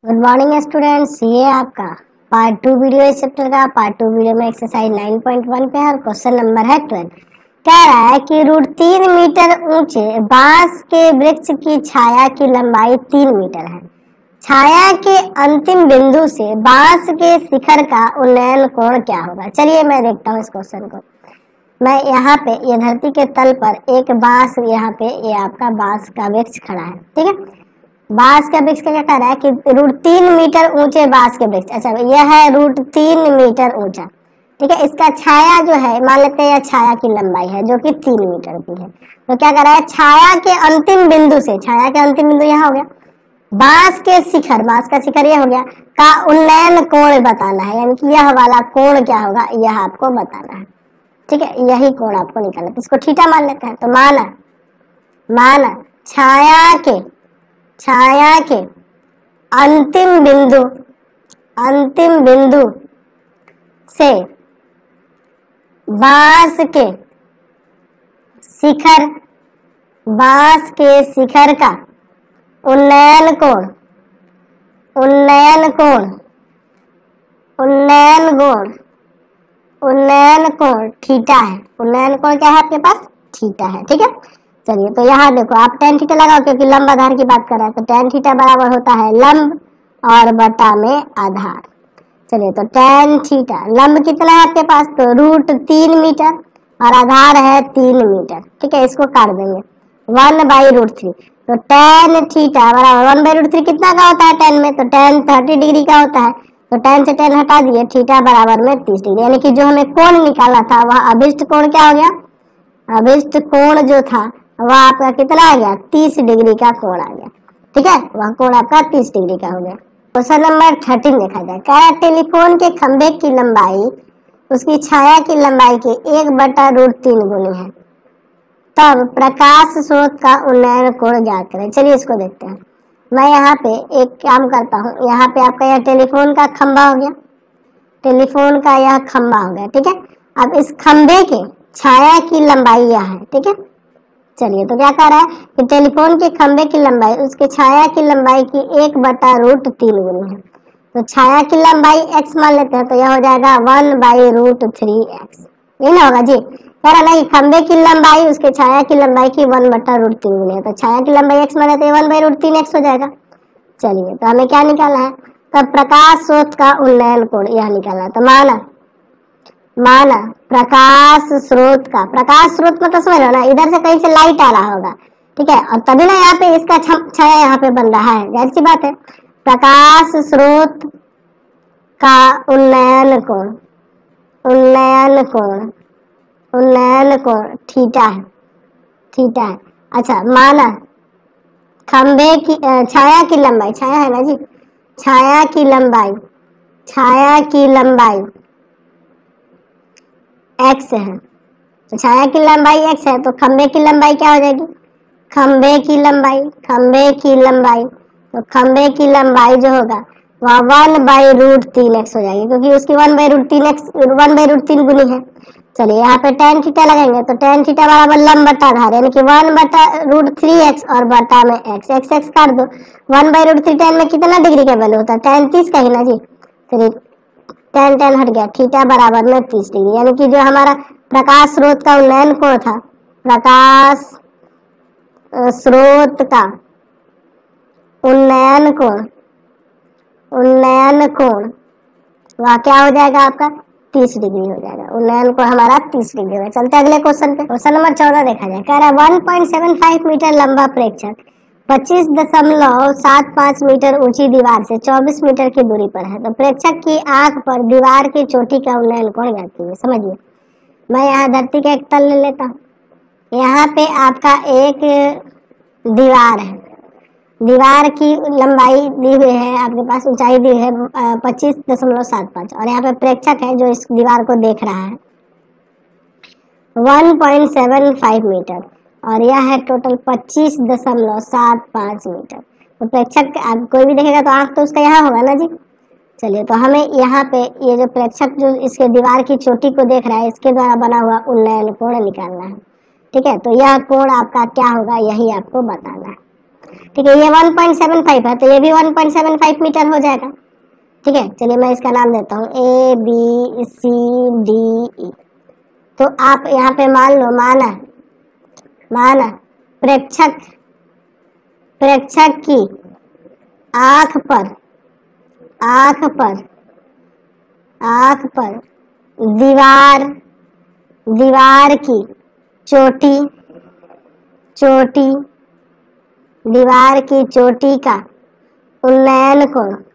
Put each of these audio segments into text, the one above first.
Good morning students, ये आपका part 2 video इस चैप्टर का। पार्ट 2 वीडियो में एक्सरसाइज 9.1 पे है और क्वेश्चन नंबर है 12। कह रहा है कि रूट 3 मीटर ऊंचे बांस के वृक्ष की छाया की लंबाई 3 मीटर है। छाया के अंतिम बिंदु से बांस के शिखर का उन्नयन कोण क्या होगा। चलिए मैं देखता हूँ इस क्वेश्चन को। मैं यहाँ पे ये धरती के तल पर एक बांस, यहाँ पे ये आपका बांस का वृक्ष खड़ा है, ठीक है। बांस का वृक्ष का क्या कह रहा है कि रूट 3 मीटर ऊंचे बांस के वृक्ष। अच्छा, यह है रूट 3 मीटर ऊंचा, ठीक है। इसका छाया जो है, मान लेते हैं यह छाया की लंबाई है जो कि 3 मीटर की है। तो क्या कर रहा है, छाया के अंतिम बिंदु से, छाया के अंतिम बिंदु यहाँ हो गया, बांस के शिखर, बांस का शिखर यह हो गया, का उन्नयन कोण बताना है। यानी कि यह वाला कोण क्या होगा, यह आपको बताना है, ठीक है। यही कोण आपको निकालना है। इसको थीटा मान लेते हैं। तो माना छाया के अंतिम बिंदु से बांस के शिखर का उन्नयन कोण थीटा है। उन्नयन कोण क्या है आपके पास, थीटा है, ठीक है। चलिए, तो यहाँ देखो आप tan थीटा लगाओ, क्योंकि लंब आधार की बात कर रहा है। तो tan थीटा बराबर होता है लंब और बटा में आधार। चलिए, तो tan थीटा, लंब कितना है आपके पास, तो रूट 3 मीटर और आधार है 3 मीटर, ठीक है। इसको काट देंगे 1/√3। तो tan थीटा बराबर 1/√3 कितना का होता है tan में, तो tan 30 डिग्री का होता है। तो tan से tan हटा दिए, थीटा बराबर में 30 डिग्री। यानी कि जो हमें कोण निकाला था वह अभिष्ट कोण क्या हो गया, अभिष्ट कोण जो था वह आपका कितना आ गया, 30 डिग्री का कोण आ गया, ठीक है। वह कोण आपका 30 डिग्री का हो गया। क्वेश्चन नंबर 13 देखा जाए। कह रहा है टेलीफोन के खंभे की लंबाई उसकी छाया की लंबाई के 1/√3 गुनी है, तब प्रकाश स्रोत का उन्नयन कोण ज्ञात करें। चलिए इसको देखते हैं। मैं यहाँ पे एक काम करता हूँ। यहाँ पे आपका यह टेलीफोन का खंभा हो गया, टेलीफोन का यह खंभा हो गया, ठीक है। अब इस खंभे के छाया की लंबाई यह है, ठीक है। चलिए, तो क्या कह रहा है कि टेलीफोन के खंभे की लंबाई उसके छाया की लंबाई की 1/√3 गुनी है। तो छाया की लंबाई x मान लेते हैं, तो यह हो जाएगा 1/√3x। ये ना होगा जी, कह रहा ना कि खंभे की लंबाई उसके छाया की लंबाई की 1/√3 गुनी है। तो छाया की लंबाई x माने तो 1/√3x हो जाएगा। चलिए, तो हमें क्या निकालना है, तब प्रकाश स्रोत का उन्नयन कोण यह निकालना है। तो माना प्रकाश स्रोत मतलब समझ लो ना, इधर से कहीं से लाइट आ रहा होगा, ठीक है, और तभी ना यहाँ पे इसका छाया यहाँ पे बन रहा है, जाहिर सी बात है। प्रकाश स्रोत का उन्नयन कोण थीटा है। अच्छा, माना खंभे की छाया की लंबाई, छाया है ना जी, छाया की लंबाई x है। तो छाया की लंबाई x है, तो खंभे की लंबाई क्या हो जाएगी, खंभे की लंबाई जो होगा वह 1/√3x हो जाएगी, क्योंकि उसकी 1/√3 गुनी है। चलिए, यहाँ पे tan थीटा लगाएंगे, तो tan थीटा बराबर लंब बटा आधार, यानी कि 1/√3x और बटा में x काट दो। 1/√3 tan में कितना डिग्री का वैल्यू होता है, tan 30 का ही ना जी। चलिए, tan हट गया, थीटा बराबर में 30 डिग्री। यानी कि जो हमारा प्रकाश स्रोत का उन्नयन कोण था, प्रकाश स्रोत का उन्नयन कोण वह क्या हो जाएगा आपका, 30 डिग्री हो जाएगा। उन्नयन कोण हमारा 30 डिग्री होगा। चलते अगले क्वेश्चन पे। क्वेश्चन नंबर 14 देखा जाए। कह रहा है 1.75 मीटर लंबा प्रेक्षक 25.75 मीटर ऊंची दीवार से 24 मीटर की दूरी पर है। तो प्रेक्षक की आंख पर दीवार की चोटी का उन्नयन कोण ज्ञात कीजिए। समझिए, मैं यहाँ धरती का एक तल ले लेता हूँ। यहाँ पे आपका एक दीवार है, दीवार की लंबाई दी हुई है आपके पास, ऊंचाई दी है 25.75, और यहाँ पे प्रेक्षक है जो इस दीवार को देख रहा है 1.75 मीटर, और यह है टोटल 25.75 मीटर। तो प्रेक्षक कोई भी देखेगा तो आंख तो उसका यहाँ होगा ना जी। चलिए, तो हमें यहाँ पे ये जो प्रेक्षक जो इसके दीवार की चोटी को देख रहा है, इसके द्वारा बना हुआ उन्नयन कोण निकालना है, ठीक है। तो यह कोण आपका क्या होगा, यही आपको बताना है। ठीक है, ये 1.75 है तो ये भी 1.75 मीटर हो जाएगा। ठीक है, चलिए मैं इसका नाम देता हूँ ABCDE। तो आप यहाँ पे मान लो, माना प्रेक्षक की आंख पर दीवार की चोटी का उन्नयन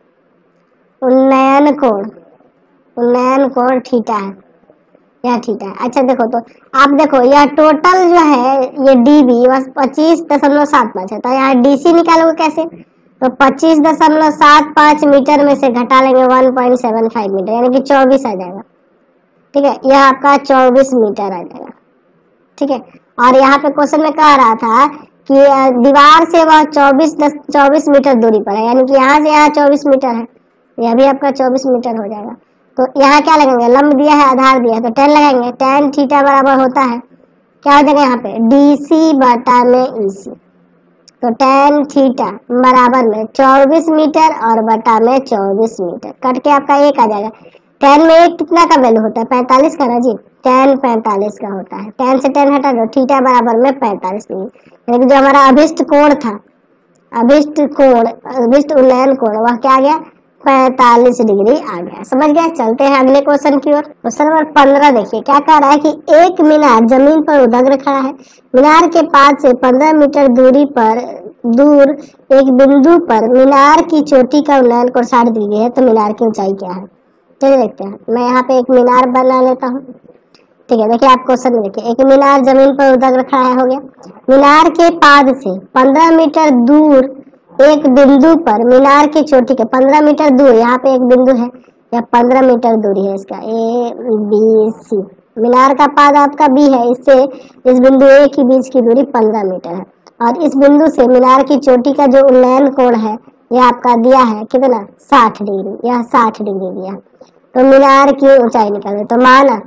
कोण थीटा है, यह थीटा है। अच्छा देखो, तो आप देखो यह टोटल जो है ये DB बस 25.75 है, तो यहाँ DC निकालोगे कैसे? तो 25.75 मीटर में से घटा लेंगे 1.75 मीटर, यानी कि 24 आ जाएगा। ठीक है, यह आपका 24 मीटर आ जाएगा। ठीक है, और यहाँ पे क्वेश्चन में कह रहा था कि दीवार से वह 24 मीटर दूरी पर है, यानी कि यहाँ से यहाँ 24 मीटर है, यह भी आपका 24 मीटर हो जाएगा। तो यहाँ क्या लगेंगे, लंब दिया है, आधार दिया है, तो tan लगाएंगे। tan थीटा बराबर होता है, क्या हो जाएगा यहाँ पे DC बटा में EC। तो tan थीटा बराबर में 24 मीटर और बटा में 24 मीटर, कट के आपका 1 आ जाएगा। tan में 1 कितना का वैल्यू होता है? 45 का ना जी, tan 45 का होता है। tan से tan हटा दो, थीटा बराबर में 45 डिग्री, यानी जो हमारा अभिष्ट कोण था, अभिष्ट उन्नयन कोण, वह क्या आ गया? 45 डिग्री आ गया। समझ गया? चलते हैं अगले क्वेश्चन की ओर। क्वेश्चन नंबर 15 देखिए, क्या कह रहा है कि एक मीनार जमीन पर उदग्र खड़ा है। मीनार के पास से 15 मीटर दूर एक बिंदु पर मीनार की चोटी का उन्नयन कोण 60 डिग्री है, तो मीनार की ऊंचाई क्या है? चलिए देखते हैं। मैं यहाँ पे एक मीनार बना लेता हूँ। ठीक है, देखिए आप क्वेश्चन में देखिए, एक मीनार जमीन पर उदग्र खड़ा है, हो गया। मीनार के पाद से 15 मीटर दूर एक बिंदु पर मीनार की चोटी के 15 मीटर दूर, यहाँ पे एक बिंदु है, या 15 मीटर दूरी है इसका, ABC। मीनार का पाद आपका B है, इससे इस बिंदु A के बीच की दूरी 15 मीटर है, और इस बिंदु से मीनार की चोटी का जो उन्नयन कोण है यह आपका दिया है कितना? 60 डिग्री, यह 60 डिग्री दिया। तो मीनार की ऊंचाई निकाले, तो माना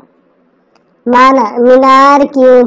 मीनार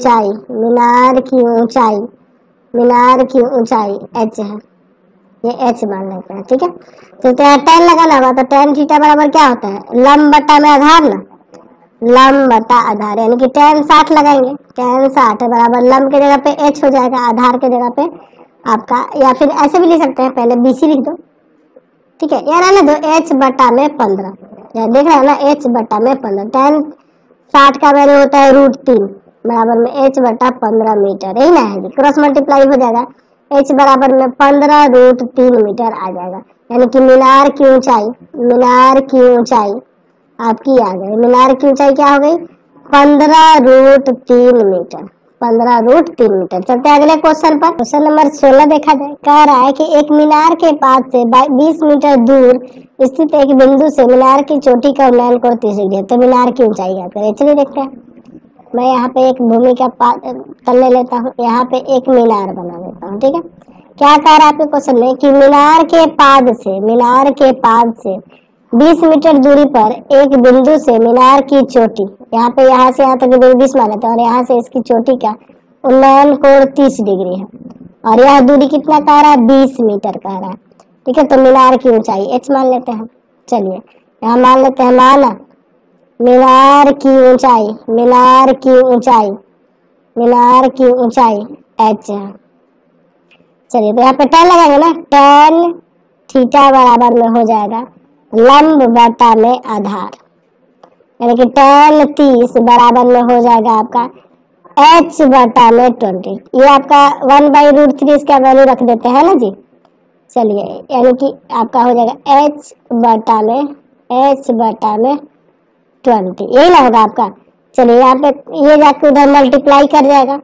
की ऊंचाई H है, ये H मान लेते हैं। ठीक है, तो tan लगाना होगा, तो tan थीटा बराबर क्या होता है? लंब बटा में आधार ना, लंब बटा आधार, यानी कि tan 60 लगाएंगे। tan 60 बराबर लंब के जगह पे H हो जाएगा, आधार के जगह पे आपका, या फिर ऐसे भी लिख सकते हैं, पहले BC लिख दो। ठीक है, या रहने दो H बटा में 15, देख रहे हैं ना, H बटा में 15। tan 60 का वैल्यू होता है √3 बराबर में H बटा 15 मीटर, यही ना है, क्रॉस मल्टीप्लाई हो जाएगा, H बराबर में 15 √3 मीटर आ जाएगा। यानी कि मीनार की ऊंचाई आपकी आ गई, मीनार की ऊंचाई क्या हो गई? 15 √3 मीटर, 15 √3 मीटर। चलते हैं अगले क्वेश्चन पर। क्वेश्चन नंबर 16 देखा जाए, कह रहा है कि एक मीनार के पास से 20 मीटर दूर स्थित एक बिंदु से मीनार की चोटी का उन्नयन कोण 30 डिग्री है, तो मीनार की ऊंचाई क्या करें? चलिए देखते हैं। मैं यहाँ पे एक भूमि का तल ले लेता हूँ, यहाँ पे एक मीनार बना लेता हूँ। ठीक है, क्या कह रहा है आपके क्वेश्चन में कि मीनार के पाद से 20 मीटर दूरी पर एक बिंदु से मीनार की चोटी, यहाँ से यहाँ तक 20 मान लेते हैं, और यहाँ से इसकी चोटी का उन्नयन कोण 30 डिग्री है, और यह दूरी कितना कह रहा है? 20 मीटर कह रहा है। ठीक है, तो मीनार की ऊंचाई H मान लेते हैं। चलिए यहाँ मान लेते हैं, माना मीनार की ऊंचाई H है। चलिए, तो यहाँ पे tan लगाएंगे ना, tan थीटा बराबर में हो जाएगा लंब बटा में आधार, यानी कि tan 30 बराबर में हो जाएगा आपका H बटा में 20। ये आपका 1/√3 इसका वैल्यू रख देते हैं ना जी। चलिए, यानी कि आपका हो जाएगा H बटा में 20, यही ना होगा आपका। चलिए, यहाँ पे ये जाके उधर मल्टीप्लाई कर जाएगा,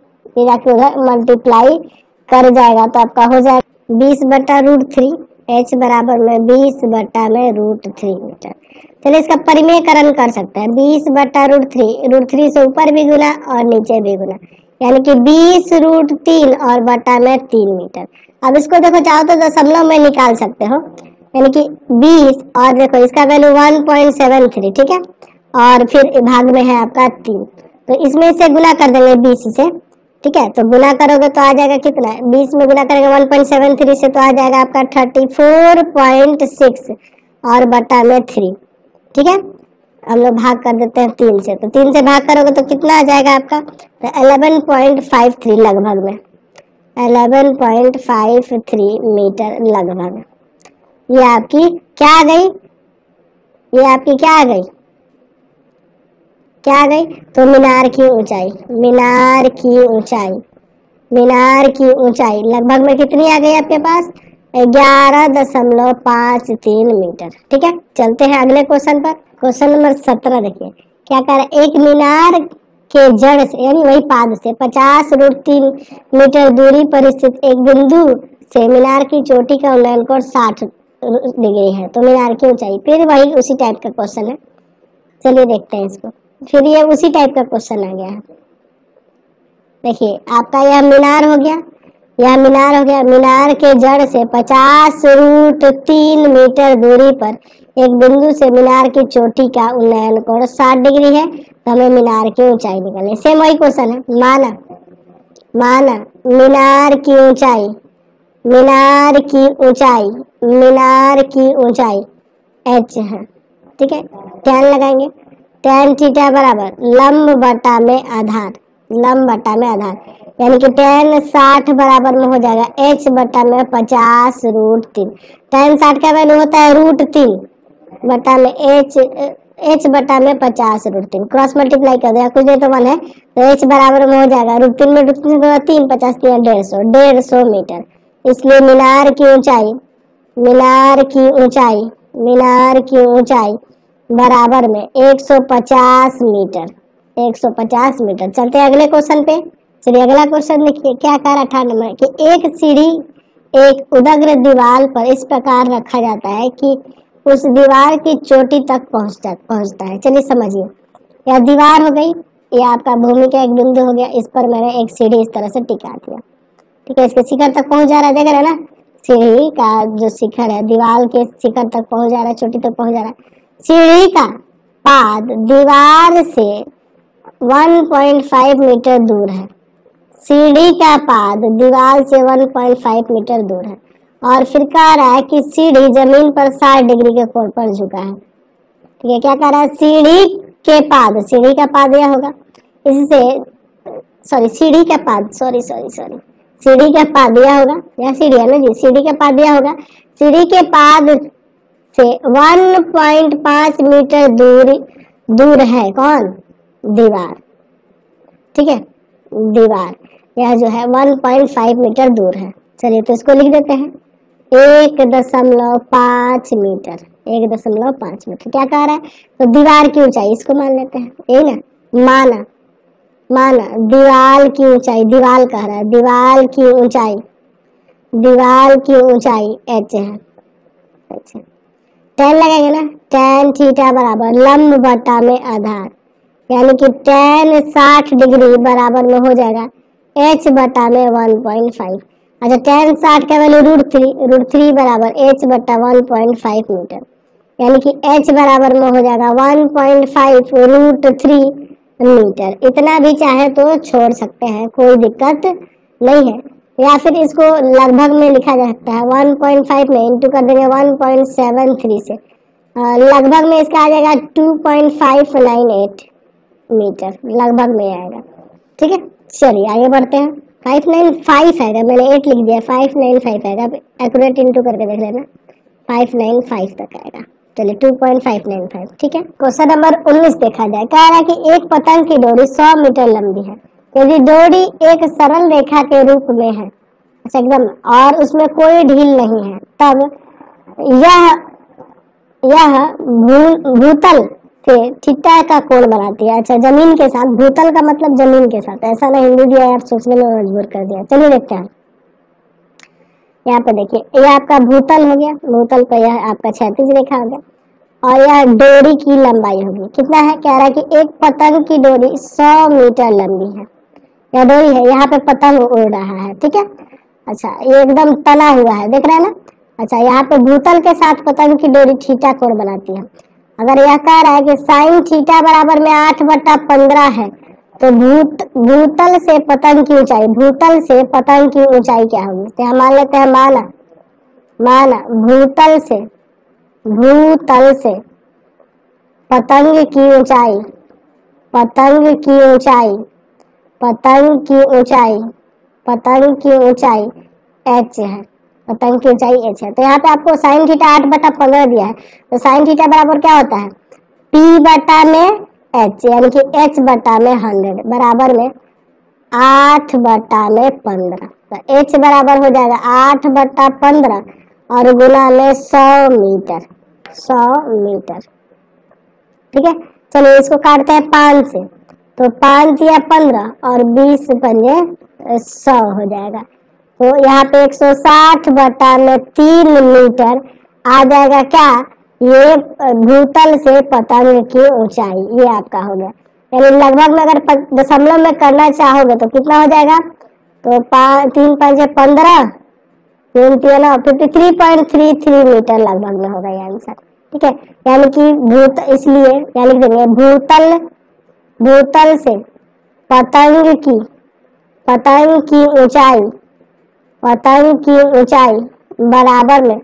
तो आपका हो जाएगा 20 बटा √3, H बराबर में 20 बटा में √3 मीटर। चलिए, इसका परिमेयकरण कर सकते हैं, 20 बटा √3 से ऊपर भी गुना और नीचे भी गुना, यानी कि 20 √3 और बटा में 3 मीटर। अब इसको देखो, चाहो तो दशमलव में निकाल सकते हो, यानी कि 20 और देखो इसका वैल्यू 1.73, ठीक है, और फिर भाग में है आपका 3, तो इसमें से गुना कर देंगे 20 से, ठीक है। तो गुना करोगे तो आ जाएगा कितना, 20 में गुना करेंगे 1.73 से तो आ जाएगा आपका 34.6 और बटा में 3। ठीक है, हम लोग भाग कर देते हैं 3 से, तो 3 से भाग करोगे तो कितना आ जाएगा आपका, तो 11.53 लगभग में 11.53 मीटर लगभग। ये आपकी क्या आ गई, ये आपकी क्या आ गई, क्या आ गई, तो मीनार की ऊंचाई, मीनार की ऊंचाई, मीनार की ऊंचाई लगभग में कितनी आ गई आपके पास, 11.53 मीटर। ठीक है, चलते हैं अगले क्वेश्चन पर। क्वेश्चन नंबर 17 देखिए क्या कह रहा है, एक मीनार के जड़ से यानी वही पाद से 50√3 मीटर दूरी पर स्थित एक बिंदु से मीनार की चोटी का उन्नयन कोण 60 डिग्री है। तो मीनार की ऊंचाई, फिर वही उसी टाइप का क्वेश्चन है, चलिए देखते हैं इसको। फिर ये उसी टाइप का क्वेश्चन आ गया है। देखिए आपका यह मीनार हो गया, यह मीनार हो गया, मीनार के जड़ से 50√3 मीटर दूरी पर एक बिंदु से मीनार की चोटी का उन्नयन कोण 60 डिग्री है, तो हमें मीनार की ऊंचाई निकालनी। सेम वही क्वेश्चन है, माना माना मीनार की ऊंचाई, मीनार की ऊंचाई, मीनार की ऊंचाई h है। ठीक है, tan लगाएंगे, tan थीटा बराबर लंब बटा में आधार, लंब बटा में आधार, यानी कि tan 60 बराबर में हो जाएगा h बटा में 50√3। tan 60 का वैल्यू होता है √3 बटा में h बटा में 50√3, क्रॉस मल्टीप्लाई कर दिया, कुछ नहीं तो 1 है, तो h बराबर में हो जाएगा √3 में 3 50 150 मीटर। इसलिए मीनार की ऊंचाई, मीनार की ऊंचाई, मीनार की ऊंचाई बराबर में 150 मीटर, 150 मीटर। चलते हैं अगले क्वेश्चन पे। चलिए अगला क्वेश्चन देखिए क्या कह रहा है 18 नंबर कि एक सीढ़ी एक उदग्र दीवार पर इस प्रकार रखा जाता है कि उस दीवार की चोटी तक पहुंचता है। चलिए समझिए, यह दीवार हो गई, ये आपका भूमि का एक बिंदु हो गया, इस पर मैंने एक सीढ़ी इस तरह से टिका दिया। ठीक है, इसके शिखर तक पहुंच जा रहा है, देख रहे हैं ना, सीढ़ी का जो शिखर है दीवार के शिखर तक पहुंच जा रहा है, चोटी तक पहुंच जा रहा है। सीढ़ी का पाद दीवार से 1.5 मीटर दूर है, सीढ़ी का पाद दीवार से 1.5 मीटर दूर है, और फिर कह रहा है कि सीढ़ी जमीन पर 60 डिग्री के कोण पर झुका है। ठीक है, क्या कह रहा है, सीढ़ी के पाद, सीढ़ी का पाद यह होगा, इससे सीढ़ी का पाद सीढ़ी का पाद यह होगा, यह सीढ़ी है ना जी, सीढ़ी का पाद यह होगा, सीढ़ी के पाद से 1.5 मीटर दूर है कौन, दीवार। ठीक है, दीवार यह जो है 1.5 मीटर दूर है। चलिए तो इसको लिख देते हैं 1.5 मीटर, 1.5 मीटर। क्या कह रहा है, तो दीवार की ऊंचाई इसको मान लेते हैं, यही ना, माना दीवार की ऊंचाई, दीवार कह रहा है, दीवार की ऊंचाई, दीवार की ऊंचाई h है। अच्छा tan लगेगा ना, tan थीटा बराबर लंब बटा में आधार, यानी कि tan 60 डिग्री बराबर में हो जाएगा h बटा में 1.5। अच्छा tan 60 का वैल्यू √3 बराबर h बटा 1.5 मीटर, यानी कि h बराबर में हो जाएगा 1.5 √3 मीटर। इतना भी चाहे तो छोड़ सकते हैं, कोई दिक्कत नहीं है, या फिर इसको लगभग में लिखा जा सकता है, 1.5 में इंटू कर देंगे 1.73 से, लगभग में इसका आ जाएगा 2.598 मीटर, लगभग में आएगा। ठीक है, चलिए आगे बढ़ते हैं। 595 आएगा, मैंने 8 लिख दिया, 595 आएगा, एक्यूरेट इंटू करके देख लेना, 595 तक आएगा। चलिए 2.595। ठीक है, क्वेश्चन नंबर 19 देखा जाए, कह रहा है कि एक पतंग की डोरी 100 मीटर लंबी है, यदि डोरी एक सरल रेखा के रूप में है, अच्छा एकदम, और उसमें कोई ढील नहीं है, तब यह भूतल से थीटा का कोण बनाती है। अच्छा जमीन के साथ, भूतल का मतलब जमीन के साथ, ऐसा ना हिंदी दिया यार, सोचने में मजबूर कर दिया। चलिए देखते हैं, यहाँ पे देखिए यह आपका भूतल हो गया, भूतल पर यह आपका क्षैतिज रेखा हो गया, और यह डोरी की लंबाई होगी, कितना है, कह रहा है कि एक पतंग की डोरी 100 मीटर लंबी है, यह डोरी है, यहाँ पे पतंग उड़ रहा है। ठीक है, अच्छा ये एकदम तना हुआ है, देख रहे हैं ना। अच्छा यहाँ पे भूतल के साथ पतंग की डोरी थीटा कोण बनाती है। अगर यह कह रहा है कि साइन थीटा बराबर में 8/15 है, तो भूतल से पतंग की ऊंचाई, भूतल से पतंग की ऊंचाई क्या होगी? तो हम मान लेते हैं माना भूतल से पतंग की ऊंचाई, पतंग की ऊंचाई, पतंग की ऊंचाई, पतंग की ऊंचाई h है, पतंग की ऊंचाई h है। तो यहाँ पे आपको साइन थीटा 8/15 दिया है, तो साइन थीटा बराबर क्या होता है? p बटा में h, यानी कि h बटा में 100 बराबर में 8/15। तो h बराबर हो जाएगा 8/15 और गुना में 100 मीटर, 100 मीटर। ठीक है, चलिए इसको काटते हैं 5 से, तो 5 या 15 और 20 पंजे 100 हो जाएगा। तो यहाँ पे 160/3 मीटर आ जाएगा क्या? ये भूतल से पतंग की ऊंचाई, ये आपका हो गया। यानी लगभग में अगर दशमलव में करना चाहोगे तो कितना हो जाएगा? तो 3 पंजे 15, 3 3 53.33 मीटर लगभग में होगा ये आंसर। ठीक है, यानी कि इसलिए यानी देंगे भूतल से पतंग की ऊंचाई बराबर में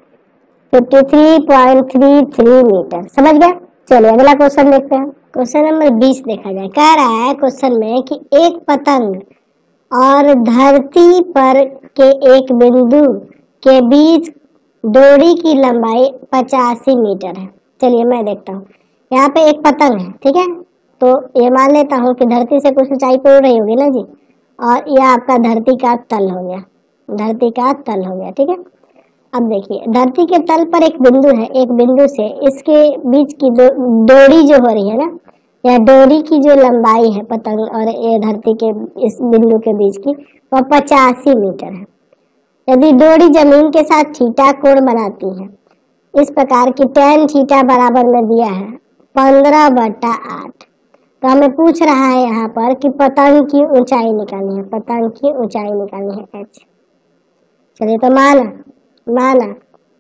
53.33 मीटर। समझ गए? चलिए अगला क्वेश्चन देखते हैं। क्वेश्चन नंबर 20 देखा जाए। कह रहा है क्वेश्चन में कि एक पतंग और धरती पर के एक बिंदु के बीच डोरी की लंबाई 85 मीटर है। चलिए मैं देखता हूँ। यहाँ पे एक पतंग है, ठीक है, तो ये मान लेता हूँ कि धरती से कुछ ऊंचाई पर उड़ रही होगी ना जी, और यह आपका धरती का तल हो गया, धरती का तल हो गया। ठीक है, अब देखिए धरती के तल पर एक बिंदु है, एक बिंदु से इसके बीच की डोरी जो हो रही है ना, या डोरी की जो लंबाई है पतंग और ये धरती के इस बिंदु के बीच की, वह 85 मीटर है। यदि डोरी जमीन के साथ थीटा कोण बनाती है इस प्रकार की tan थीटा बराबर में दिया है 15/8, तो हमें पूछ रहा है यहाँ पर कि पतंग की ऊंचाई निकालनी है, पतंग की ऊंचाई निकालनी है h। चलिए तो माना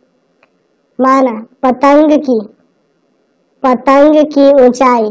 पतंग की ऊंचाई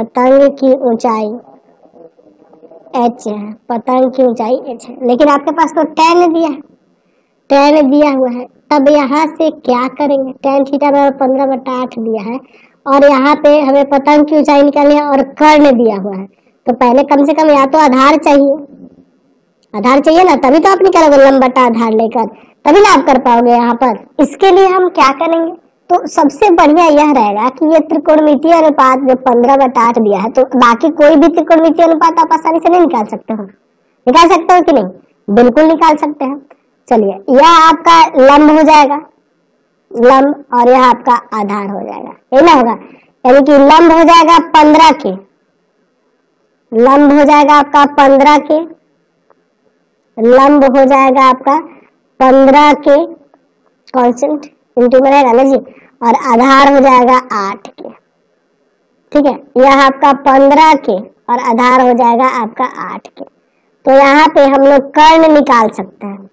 h है, पतंग की ऊंचाई h है, लेकिन आपके पास तो tan दिया हुआ है। तब यहाँ से क्या करेंगे? tan थीटा बराबर 15/8 दिया है और यहाँ पे हमें पतंग की ऊंचाई निकालनी है और कर्ण दिया हुआ है, तो पहले कम से कम या तो आधार चाहिए ना, तभी तो आप निकालोगे लंब बटा आधार लेकर, तभी ना आप कर पाओगे यहाँ पर। इसके लिए हम क्या करेंगे? तो सबसे बढ़िया यह रहेगा कि ये त्रिकोणमितीय अनुपात जो 15/8 दिया है, तो बाकी कोई भी त्रिकोणमितीय अनुपात आप आसानी से नहीं निकाल सकते हो कि नहीं? बिल्कुल निकाल सकते हैं। चलिए यह आपका लंब हो जाएगा, लंब, और यह आपका आधार हो जाएगा, ये ना होगा, यानी कि लंब हो जाएगा 15 के, लंब हो जाएगा आपका 15 के, लंब हो जाएगा आपका 15 के कांस्टेंट इंटू में रहेगा ना जी, और आधार हो जाएगा 8 के। ठीक है, यह आपका 15 के और आधार हो जाएगा आपका 8 के। तो यहाँ पे हम लोग कर्ण निकाल सकते हैं,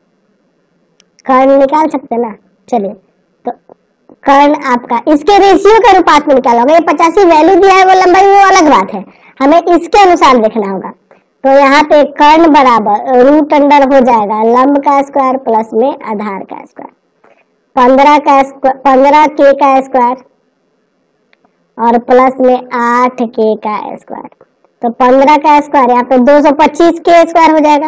ना। चलिए तो कर्ण आपका इसके रेशियो के अनुपात में निकालोगे। ये 85 वैल्यू दिया है वो लंबाई, वो अलग बात है, हमें इसके अनुसार देखना होगा। तो यहाँ पे कर्ण बराबर रूट अंडर हो जाएगा लंब का स्क्वायर प्लस में आधार का स्क्वायर, 15 के का स्क्वायर और प्लस में 8 के का स्क्वायर। तो 15 का स्क्वायर यहाँ पे 225 के स्क्वायर हो जाएगा,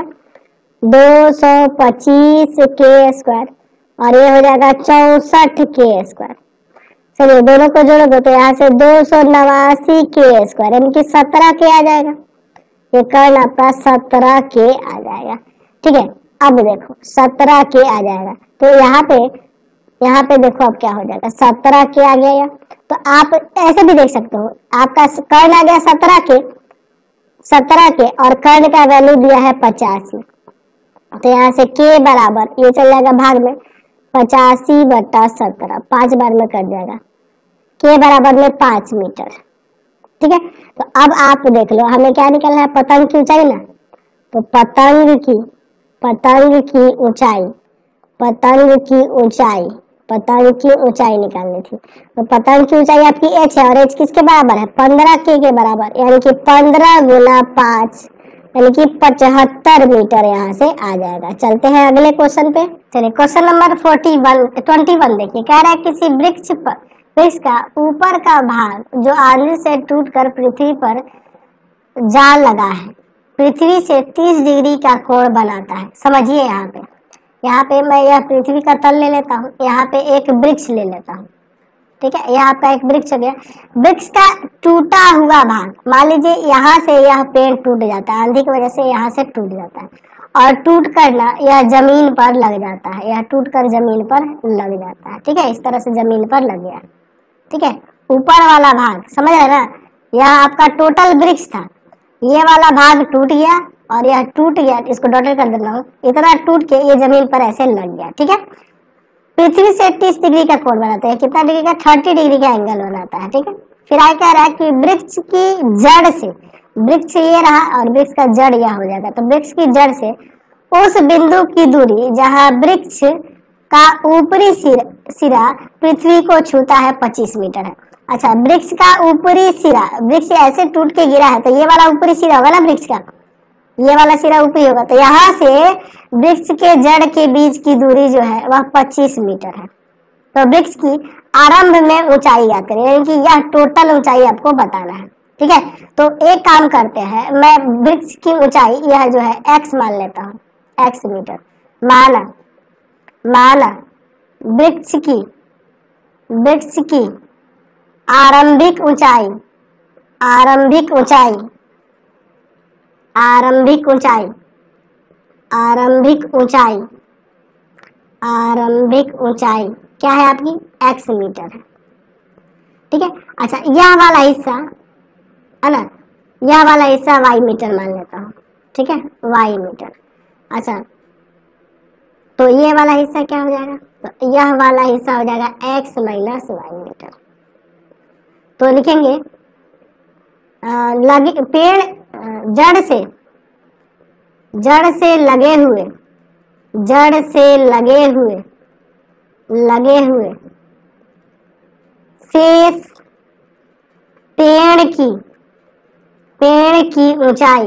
225 के स्क्वायर, और ये हो जाएगा 64 के स्क्वायर। चलिए दोनों को जोड़ोगे तो यहाँ से 289 के स्क्वायर, यानी कि 17 के आ जाएगा। ये कर्ण आपका 17 के आ जाएगा। ठीक है, अब देखो 17 के आ जाएगा, तो यहाँ पे देखो अब क्या हो जाएगा, 17 के आ गया। तो आप ऐसे भी देख सकते हो, आपका कर्ण आ गया 17 के और कर्ण का वैल्यू दिया है 85, तो यहाँ से के बराबर ये चल जाएगा भाग में 85/17, 5 बार में कट जाएगा, के बराबर में 5 मीटर। ठीक है, तो अब आप देख लो हमें क्या निकलना है, पतंग की ऊंचाई ना। तो पतंग की ऊंचाई पतंग की ऊंचाई निकालनी थी। तो पतंग की ऊंचाई आपकी h है और h किसके बराबर है, 15 के बराबर, यानी कि 15 गुना 5 यानी कि 75 मीटर यहाँ से आ जाएगा। चलते हैं अगले क्वेश्चन पे। चलिए क्वेश्चन नंबर 21 देखिए, कह रहा है किसी वृक्ष का ऊपर का भाग जो आंधी से टूटकर पृथ्वी पर जा लगा है, पृथ्वी से 30 डिग्री का कोण बनाता है। समझिए यहाँ पे मैं यह पृथ्वी का तल ले लेता हूँ, यहाँ पे एक वृक्ष ले लेता हूँ, ठीक है, यह आपका एक वृक्ष हो गया। वृक्ष का टूटा हुआ भाग, मान लीजिए यहाँ से यह पेड़ टूट जाता है, आंधी की वजह से यहाँ से टूट जाता है और टूट कर ना यह जमीन पर लग जाता है, यह टूट कर जमीन पर लग जाता है, ठीक है, इस तरह से जमीन पर लग गया, ठीक है। ऊपर वाला भाग समझ रहे ना, यह आपका टोटल वृक्ष था, ये वाला भाग टूट गया और यह टूट गया, इसको डॉटेड कर देता हूँ, इतना टूट के ये जमीन पर ऐसे लग गया, ठीक है। पृथ्वी से 30 डिग्री का कोण बनाते हैं, कितना डिग्री का, 30 डिग्री का एंगल बनाता है, ठीक है। फिर आगे कह रहा है कि वृक्ष की जड़ से, वृक्ष ये रहा और वृक्ष का जड़ यह हो जाएगा, तो वृक्ष की जड़ से उस बिंदु की दूरी जहां वृक्ष का ऊपरी सिरा पृथ्वी को छूता है 25 मीटर है। अच्छा, वृक्ष का ऊपरी सिरा, वृक्ष ऐसे टूट के गिरा है तो ये वाला ऊपरी सिरा होगा ना वृक्ष का, ये वाला सिरा ऊपरी होगा, तो यहाँ से वृक्ष के जड़ के बीच की दूरी जो है वह 25 मीटर है। तो वृक्ष की आरंभ में ऊंचाई याद करें, यानी कि यह टोटल ऊंचाई आपको बताना है, ठीक है। तो एक काम करते हैं, मैं वृक्ष की ऊंचाई यह जो है x मान लेता हूँ, x मीटर। माना वृक्ष की आरंभिक ऊंचाई क्या है आपकी, x मीटर है, ठीक है। अच्छा, यह वाला हिस्सा है ना, यह वाला हिस्सा y मीटर मान लेता हूँ, ठीक है, y मीटर। अच्छा, तो ये वाला हिस्सा क्या हो जाएगा, तो यह वाला हिस्सा हो जाएगा x माइनस वाई मीटर। तो लिखेंगे पेड़ जड़ से लगे हुए शेष पेड़ की ऊंचाई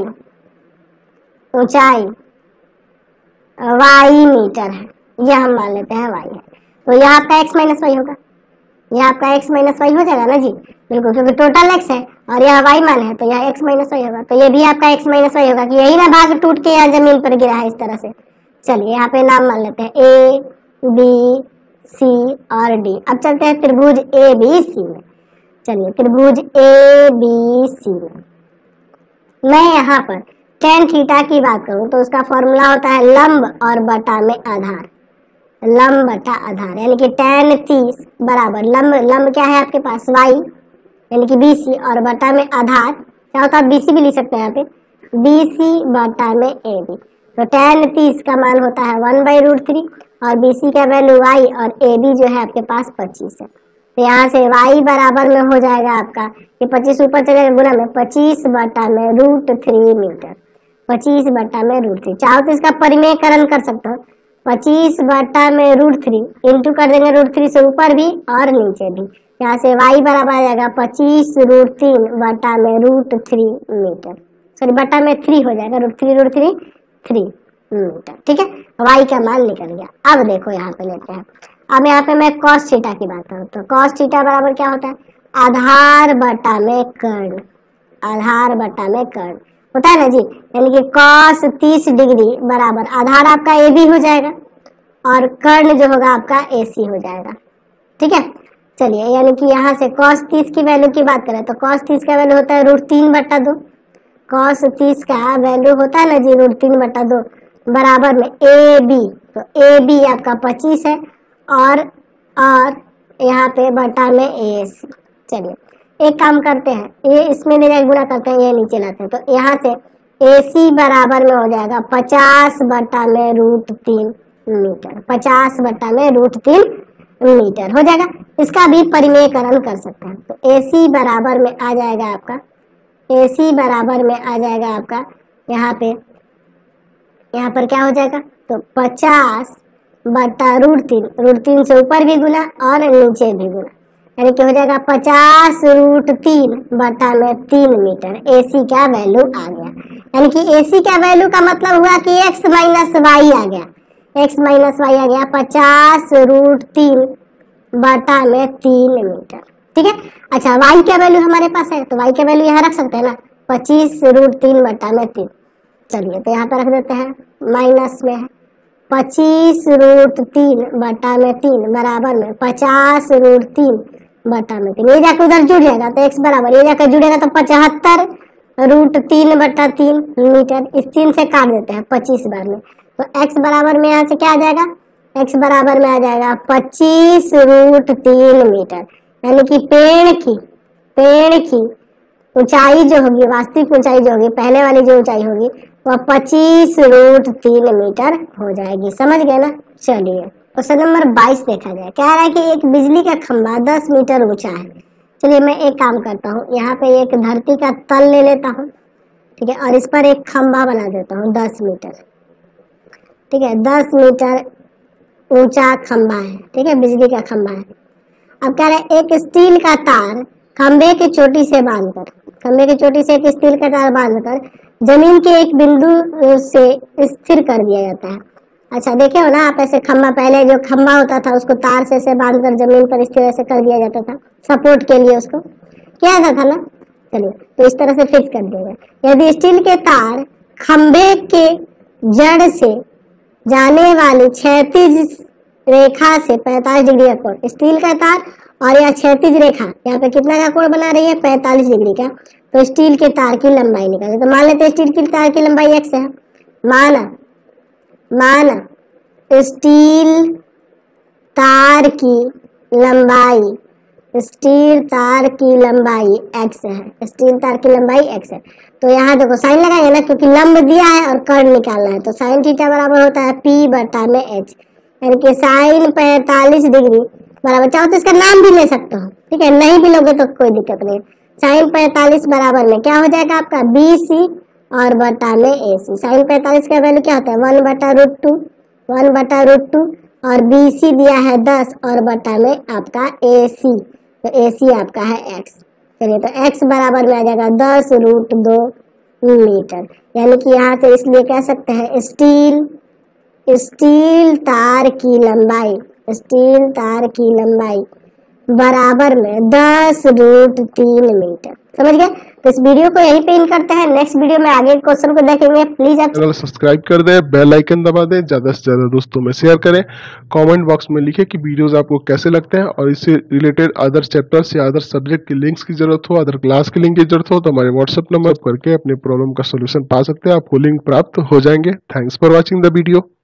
y मीटर है, यह हम मान लेते हैं y है। तो यह आपका x माइनस वाई होगा, यह आपका x माइनस वाई हो जाएगा ना जी, बिल्कुल, क्योंकि टोटल x है और यह y मान है तो यह x माइनस वाई होगा। तो ये भी आपका x माइनस वाई होगा कि यही ना भाग टूट के यहाँ जमीन पर गिरा है इस तरह से। चलिए यहाँ पे नाम मान लेते हैं A, B, C और D। अब चलते हैं त्रिभुज ABC में। चलिए त्रिभुज ABC में मैं यहाँ पर tan थीटा की बात करूँ तो उसका फॉर्मूला होता है लंब और बटा में आधार, लंब बटा आधार, यानी कि tan 30 बराबर लंब क्या है आपके पास y यानी कि BC और बटा में आधार क्या होता है, BC भी लिख सकते हैं यहाँ पे, BC बटा में AB। तो tan 30 का मान होता है 1/√3 और BC का वैल्यू y और AB जो है आपके पास 25 है। तो यहाँ से y बराबर में हो जाएगा आपका, ये 25 ऊपर चलेगा गुना में 25 बटा में √3 मीटर, 25 बटा में √3। चाहो तो इसका परिमेयकरण कर सकते हो, 25 बटा में √3 इंटू कर देंगे √3 से ऊपर भी और नीचे भी, यहाँ से y बराबर आ जाएगा 25√3 बटा में √3 मीटर, सॉरी बटा में 3 हो जाएगा, √3 3 मीटर, ठीक है। y का मान निकल गया। अब देखो यहाँ पे लेते हैं, अब यहाँ पे मैं cos थीटा की बात करूँ तो cos थीटा बराबर क्या होता है, आधार बटा में कर्ण, आधार बटा में कर्ण होता है ना जी, यानी कि cos 30 डिग्री बराबर आधार आपका AB हो जाएगा और कर्ण जो होगा आपका AC हो जाएगा, ठीक है। चलिए यानी कि यहाँ से cos 30 की वैल्यू की बात करें तो cos 30 का वैल्यू होता है √3/2, cos 30 का वैल्यू होता है ना जी √3/2 बराबर में AB, तो AB आपका 25 है और यहाँ पे बटा में AC। चलिए एक काम करते हैं, ये इसमें ले जाकर गुणा करते हैं, ये नीचे लाते हैं, तो यहाँ से AC बराबर में हो जाएगा 50 बटा में √3 मीटर, 50 बटा में √3 मीटर हो जाएगा। इसका भी परिमेयकरण कर सकते हैं, तो AC बराबर में आ जाएगा आपका, AC बराबर में आ जाएगा आपका यहाँ पर क्या हो जाएगा, तो 50 बटा √3 से ऊपर भी गुना और नीचे भी गुना, यानी कि हो जाएगा 50√3 बटा में 3 मीटर। AC का वैल्यू आ गया, यानी कि AC का वैल्यू का मतलब हुआ कि x माइनस वाई आ गया, x माइनस वाई आ गया 50√3 बटा में 3 मीटर। ठीक है, अच्छा y का वैल्यू हमारे पास है तो y का वैल्यू यहाँ रख सकते हैं ना, 25√3 बटा में 3। चलिए तो यहाँ पे रख देते हैं, माइनस में है 25√3 बटा में 3 बराबर में 50√3 बटा में 3। ये जाकर उधर जुड़ जाएगा तो x बराबर, ये जाकर जुड़ेगा तो 75√3 बटा 3 मीटर। इस 3 से काट देते हैं 25 बार में, तो x बराबर में यहाँ से क्या आ जाएगा, x बराबर में आ जाएगा 25√3 मीटर। यानी कि पेड़ की ऊंचाई जो होगी, वास्तविक ऊंचाई जो होगी, पहले वाली जो ऊंचाई होगी वह 25√3 मीटर हो जाएगी। समझ गए ना। चलिए क्वेश्चन नंबर 22 देखा जाए। कह रहा है कि एक बिजली का खंभा 10 मीटर ऊंचा है। चलिए मैं एक काम करता हूँ, यहाँ पे एक धरती का तल ले लेता हूँ, ठीक है, और इस पर एक खंभा बना देता हूँ 10 मीटर। ठीक है, 10 मीटर ऊंचा खंभा है, ठीक है, बिजली का खंभा है। अब कह रहे हैं एक स्टील का तार खंभे की चोटी से एक स्टील का तार बांधकर जमीन के एक बिंदु से स्थिर कर दिया जाता है। अच्छा देखे हो ना आप, ऐसे खंभा, पहले जो खंभा होता था उसको तार से ऐसे बांधकर जमीन पर स्थिर ऐसे कर दिया जाता था, सपोर्ट के लिए उसको किया जाता था ना। चलिए तो इस तरह से फिक्स कर दिया गया। यदि स्टील के तार खंभे के जड़ से जाने वाली क्षैतिज रेखा से 45 डिग्री का कोण, स्टील का तार और यह क्षैतिज रेखा यहाँ पे कितना का कोण बना रही है, 45 डिग्री का, तो स्टील के तार की लंबाई निकालें। तो मान लेते हैं स्टील की तार की लंबाई x है, माना स्टील तार की लंबाई x है, स्टील तार की लंबाई x है। तो यहाँ देखो साइन लगाएंगे ना, क्योंकि लंब दिया है और कर्ण निकालना है, तो साइन थीटा बराबर होता है p बटा में h, यानी कि साइन 45 डिग्री बराबर, चाहो तो इसका नाम भी ले सकते हो, ठीक है, नहीं भी लोगे तो कोई दिक्कत नहीं। साइन 45 बराबर में क्या हो जाएगा आपका BC और बटा में AC। साइन 45 का वैल्यू क्या होता है 1/√2 और BC दिया है 10 और बटा में आपका AC, तो AC आपका है x। चलिए तो x बराबर में आ जाएगा 10√2 मीटर। यानी कि यहाँ से इसलिए कह सकते हैं स्टील तार की लंबाई बराबर में 10√3 मीटर। समझ गए। तो इस वीडियो को यहीं पे इन करते हैं, नेक्स्ट वीडियो में आगे क्वेश्चन को देखेंगे। प्लीज आप चैनल सब्सक्राइब कर दें, बेल आइकन दबा दें, ज्यादा से ज्यादा दोस्तों में शेयर करें, कमेंट बॉक्स में लिखें कि वीडियोस आपको कैसे लगते हैं, और इससे रिलेटेड अदर चैप्टर्स या अदर सब्जेक्ट के लिंक्स की जरूरत हो, अदर क्लास के लिंक की जरूरत हो तो हमारे व्हाट्सएप नंबर करके अपने प्रॉब्लम का सोल्यूशन पा सकते हैं। आपको लिंक प्राप्त हो जाएंगे। Thanks for watching the video.